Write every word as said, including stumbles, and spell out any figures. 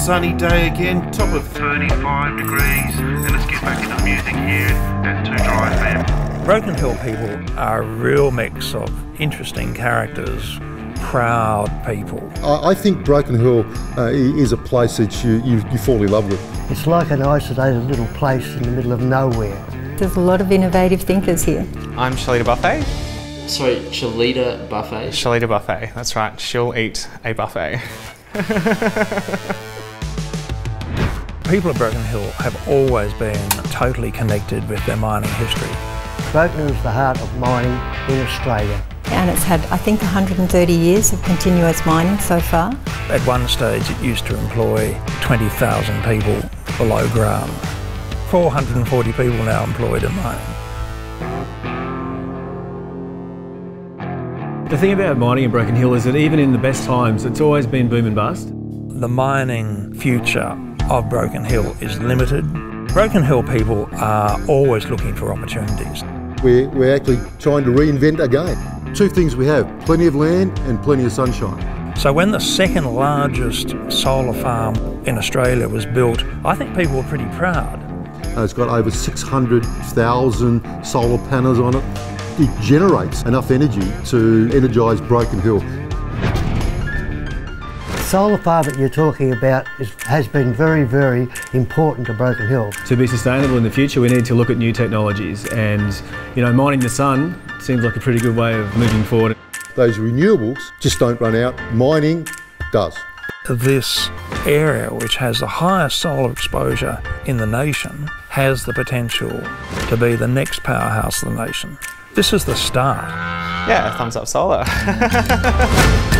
sunny day again, top of thirty-five degrees, and let's get back into music here at Too Dry F M. Broken Hill people are a real mix of interesting characters, proud people. I, I think Broken Hill uh, is a place that you, you, you fall in love with. It's like an isolated little place in the middle of nowhere. There's a lot of innovative thinkers here. I'm Shelita Buffet. Sorry, Shelita Buffet. Shelita Buffet, that's right. She'll eat a buffet. People at Broken Hill have always been totally connected with their mining history. Broken Hill is the heart of mining in Australia. And it's had, I think, one hundred thirty years of continuous mining so far. At one stage it used to employ twenty thousand people below ground. four hundred forty people now employed in mining. The thing about mining in Broken Hill is that even in the best times, it's always been boom and bust. The mining future of Broken Hill is limited. Broken Hill people are always looking for opportunities. We're, we're actually trying to reinvent again. Two things we have, plenty of land and plenty of sunshine. So when the second largest solar farm in Australia was built, I think people were pretty proud. Uh, it's got over six hundred thousand solar panels on it. It generates enough energy to energise Broken Hill. The solar farm that you're talking about is, has been very, very important to Broken Hill. To be sustainable in the future, we need to look at new technologies, and you know, mining the sun seems like a pretty good way of moving forward. Those renewables just don't run out. Mining does. This area, which has the highest solar exposure in the nation, has the potential to be the next powerhouse of the nation. This is the start. Yeah, thumbs up solar.